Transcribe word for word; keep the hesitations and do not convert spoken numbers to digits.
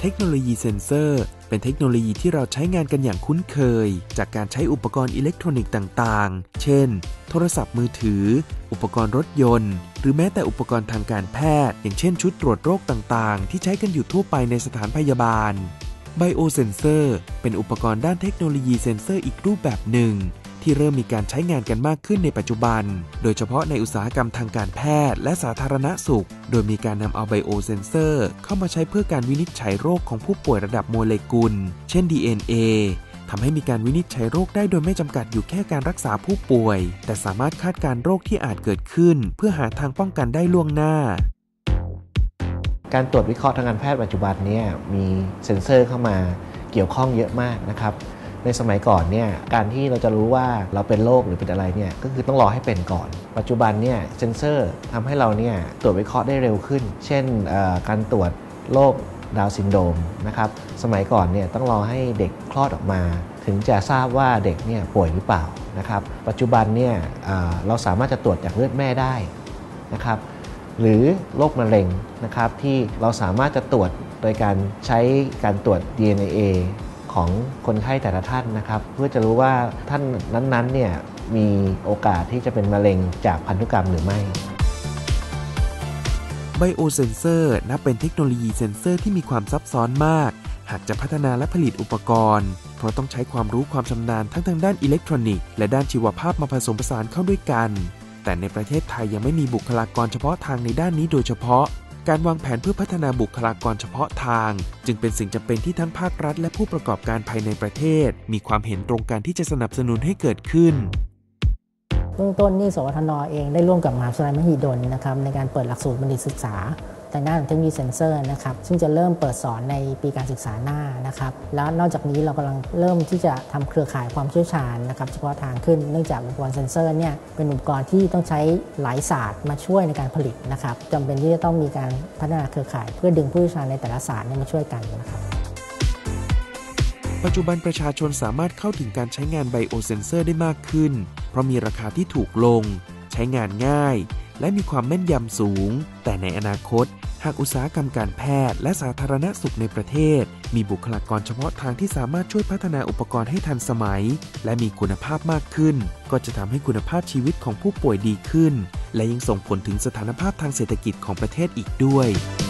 ทคโนโลยีเซ็นเซอร์เป็นเทคโนโลยีที่เราใช้งานกันอย่างคุ้นเคยจากการใช้อุปกรณ์อิเล็กทรอนิกส์ต่างๆเช่นโทรศัพท์มือถืออุปกรณ์รถยนต์หรือแม้แต่อุปกรณ์ทางการแพทย์อย่างเช่นชุดตรวจโรคต่างๆที่ใช้กันอยู่ทั่วไปในสถานพยาบาลไบโอเซนเซอร์เป็นอุปกรณ์ด้านเทคโนโลยีเซ็นเซอร์อีกรูปแบบหนึ่งที่เริ่มมีการใช้งานกันมากขึ้นในปัจจุบันโดยเฉพาะในอุตสาหกรรมทางการแพทย์และสาธารณสุขโดยมีการนำเอาไบโอเซนเซอร์เข้ามาใช้เพื่อการวินิจฉัยโรคของผู้ป่วยระดับโมเลกุลเช่น ดี เอ็น เอ ทำให้มีการวินิจฉัยโรคได้โดยไม่จำกัดอยู่แค่การรักษาผู้ป่วยแต่สามารถคาดการณ์โรคที่อาจเกิดขึ้นเพื่อหาทางป้องกันได้ล่วงหน้าการตรวจวิเคราะห์ทางการแพทย์ปัจจุบันเนี่ยมีเซ็นเซอร์เข้ามาเกี่ยวข้องเยอะมากนะครับในสมัยก่อนเนี่ยการที่เราจะรู้ว่าเราเป็นโรคหรือเป็นอะไรเนี่ยก็คือต้องรอให้เป็นก่อนปัจจุบันเนี่ยเซ็นเซอร์ทำให้เราเนี่ยตรวจวิเคราะห์ได้เร็วขึ้นเช่นการตรวจโรคดาวน์ซินโดรมนะครับสมัยก่อนเนี่ยต้องรอให้เด็กคลอดออกมาถึงจะทราบว่าเด็กเนี่ยป่วยหรือเปล่านะครับปัจจุบันเนี่ยเราสามารถจะตรวจจากเลือดแม่ได้นะครับหรือโรคมะเร็งนะครับที่เราสามารถจะตรวจโดยการใช้การตรวจ ดี เอ็น เอ ของคนไข้แต่ละท่านนะครับเพื่อจะรู้ว่าท่านนั้นๆเนี่ยมีโอกาสที่จะเป็นมะเร็งจากพันธุกรรมหรือไม่ไบโอเซนเซอร์นับเป็นเทคโนโลยีเซ็นเซอร์ที่มีความซับซ้อนมากหากจะพัฒนาและผลิตอุปกรณ์เพราะต้องใช้ความรู้ความชำนาญทั้งทางด้านอิเล็กทรอนิกส์และด้านชีวภาพมาผสมผสานเข้าด้วยกันแต่ในประเทศไทยยังไม่มีบุคลากรเฉพาะทางในด้านนี้โดยเฉพาะการวางแผนเพื่อพัฒนาบุคลากรเฉพาะทางจึงเป็นสิ่งจำเป็นที่ทั้งภาครัฐและผู้ประกอบการภายในประเทศมีความเห็นตรงกันที่จะสนับสนุนให้เกิดขึ้นเบื้องต้นนี่สวทน.เองได้ร่วมกับมหาวิทยาลัยมหิดลนะครับในการเปิดหลักสูตรบัณฑิตศึกษาทางด้านเทคโนโลยีเซ็นเซอร์นะครับซึ่งจะเริ่มเปิดสอนในปีการศึกษาหน้านะครับแล้วนอกจากนี้เรากำลังเริ่มที่จะทำเครือข่ายความเชี่ยวชาญนะครับเฉพาะทางขึ้นเนื่องจากอุปกรณ์เซ็นเซอร์เนี่ยเป็นอุปกรณ์ที่ต้องใช้หลายศาสตร์มาช่วยในการผลิตนะครับจำเป็นที่จะต้องมีการพัฒนาเครือข่ายเพื่อดึงผู้เชี่ยวชาญในแต่ละศาสตร์มาช่วยกันนะครับปัจจุบันประชาชนสามารถเข้าถึงการใช้งานไบโอเซนเซอร์ได้มากขึ้นเพราะมีราคาที่ถูกลงใช้งานง่ายและมีความแม่นยำสูงแต่ในอนาคตหากอุตสาหกรรมการแพทย์และสาธารณสุขในประเทศมีบุคลากรเฉพาะทางที่สามารถช่วยพัฒนาอุปกรณ์ให้ทันสมัยและมีคุณภาพมากขึ้นก็จะทำให้คุณภาพชีวิตของผู้ป่วยดีขึ้นและยังส่งผลถึงสถานภาพทางเศรษฐกิจของประเทศอีกด้วย